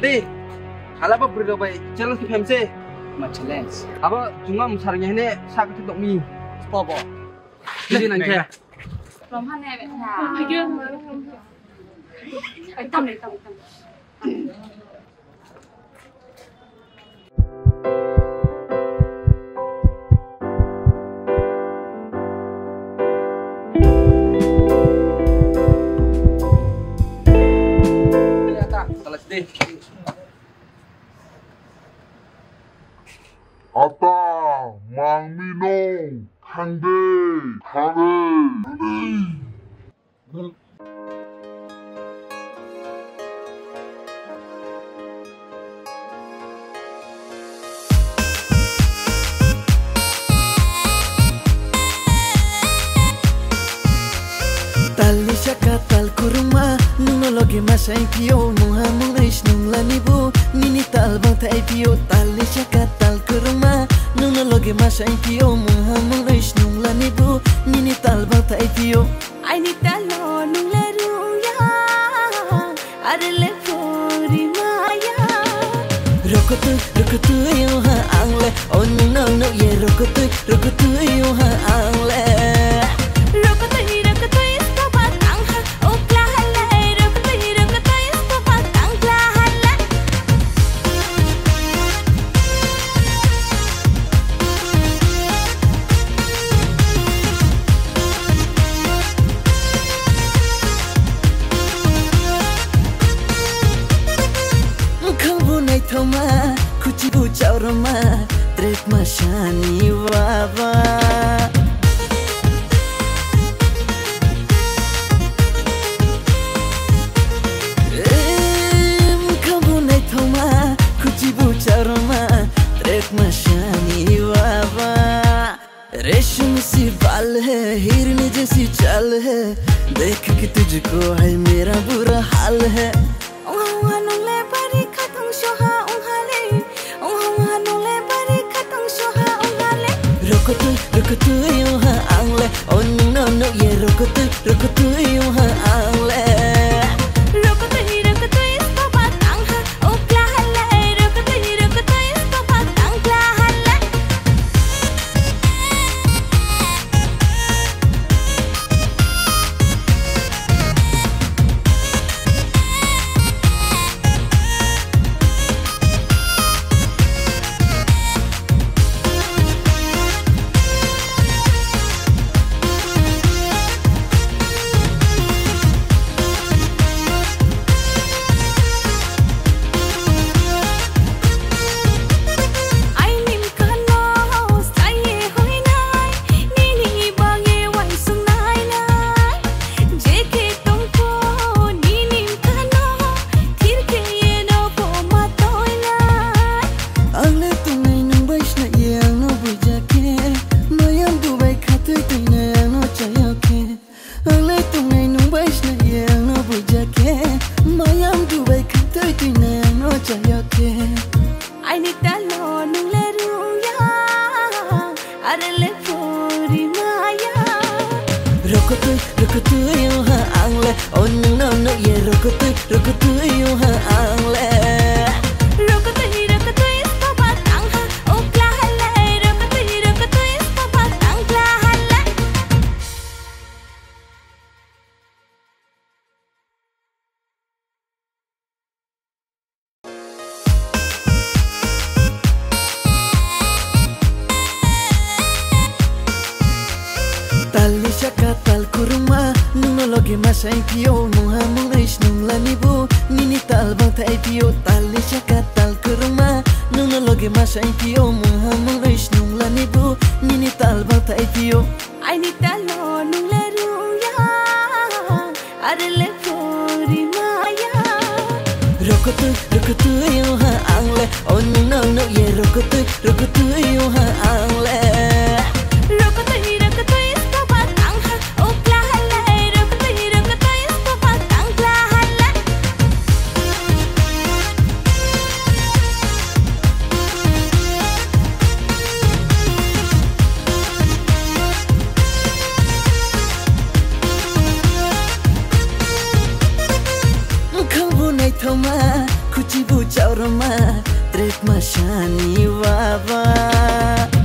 Berarti halapa beri bay challenge ki femse. Ma challenge. Aba junga musarnya ini sak ketok mi. Stop. Jadi nanti. Rom han này vậy hả? Phải chưa? Phải tâm này tâm. Ya tak, selesai. Ata, Mang Minong, Hangde, Tali shaka tal kuruma nuno loge masai pio muha munais nung lanibu nini tal bang tai pio tali shaka tal kuruma nuno loge masai pio muha munais nung lanibu nini tal bang tai pio Ai ni talo nung leru ya arele fori maya rokotu yo ha angle oh no ye rokotu yo ha angle Thoma kuchibu chaurama trek mashani baba kabunai thoma kuchibu chaurama trek mashani baba रेशम सी बाल है हिरनी जैसी चाल है देख के तुझको है मेरा बुरा हाल है rokotu yo ha angle oh no ye rokotu yo ha angle Ai ni talo nung leru ya arele fori maya rokotu yo ha angle oh no ye rokotu yo ha angle Tali shaka tal kuruma nuno loge masai pio muha munais nung lanibu nini tal bang tai pio tali shaka tal kuruma nuno loge masai pio muha munais nung lanibu nini tal bang tai pio Ai ni talo nung leru ya arele fori maya rokotu yo ha angle oh no ye rokotu yo ha angle खुची बुचाउरमा त्रेकमा सानी बाबा